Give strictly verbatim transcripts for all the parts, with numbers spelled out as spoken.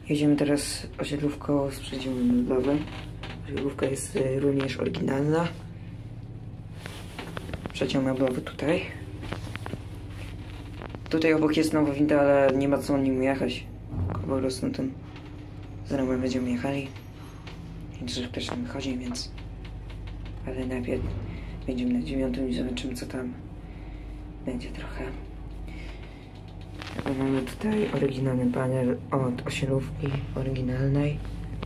Jedziemy teraz osiedlówką z przedziału meblowym. Osiedlówka jest również oryginalna. Przedział meblowy tutaj. Tutaj obok jest nowa winda, ale nie ma co nim jechać. Po prostu tym z będziemy jechali. Więc też tam wychodzi, więc... Ale najpierw będziemy na dziewiątym i zobaczymy, co tam będzie trochę. Mamy tutaj oryginalny panel od osiedlówki oryginalnej.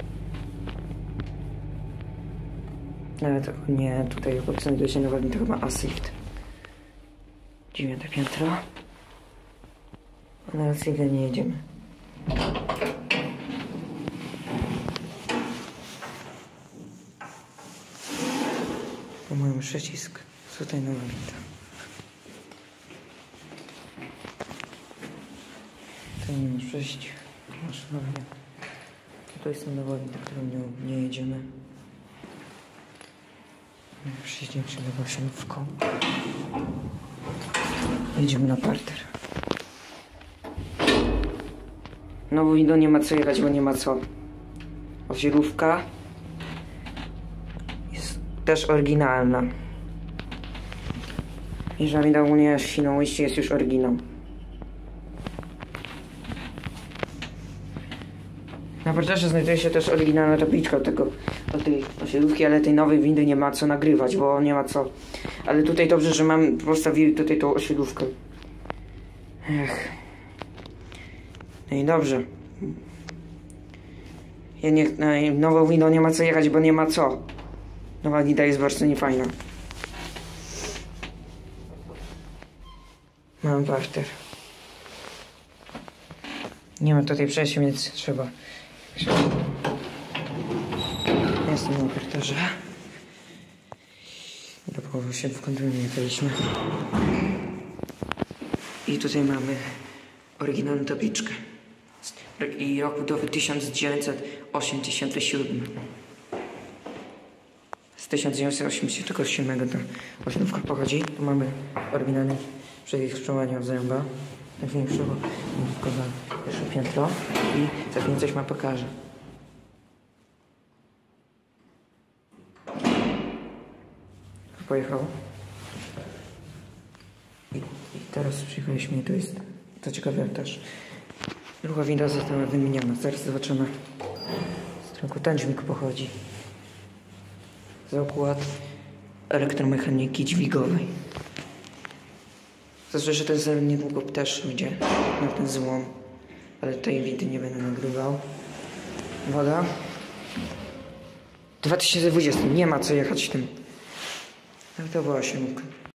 Nawet nie tutaj obok znajduje się nowa winda, chyba Asift. Dziewiąte piętro. A na Asifta nie jedziemy. To mamy przycisk. Tutaj nowa winda. Tutaj nie masz przejść. Masz nową. Tutaj jest nowa winda, którą nie, nie jedziemy. Przyjdziemy się do osiedlówką. Jedziemy na parter. Nową windą nie ma co jechać, bo nie ma co. Osiedlówka jest też oryginalna. Jeżeli winda ogólnie w Świnoujście jest już oryginał. Na parterze znajduje się też oryginalna tabliczka tego, do tej osiedlówki, ale tej nowej windy nie ma co nagrywać, bo nie ma co. Ale tutaj dobrze, że mam postawili tutaj tą osiedlówkę. Ech. No i dobrze. Ja nie, no, nową windą nie ma co jechać, bo nie ma co. Nowa winda jest bardzo niefajna. Mam parter. Nie ma tutaj przejścia, więc trzeba... Jestem na parterze. Do połowy się w kontroli nie jechaliśmy. I tutaj mamy oryginalną tabliczkę. I rok budowy tysiąc dziewięćset osiemdziesiąty siódmy. Z tysiąc dziewięćset osiemdziesiątego siódmego ta osiedlówka pochodzi. Tu mamy oryginalny przebieg wstrzymania zęba. Największego na pierwsze piętro. I za chwilę coś ma pokażę. Pojechał. I, I teraz przyjechaliśmy, to jest to ciekawe też. Druga winda została wymieniona. Zaraz zobaczymy, z którego ten dźwig pochodzi. Zakład elektromechaniki dźwigowej. Zazwyczaj ten zer niedługo też będzie na ten złom, ale tej windy nie będę nagrywał. Woda. dwa tysiące dwudziesty. Nie ma co jechać tym. Ale to była osiemka.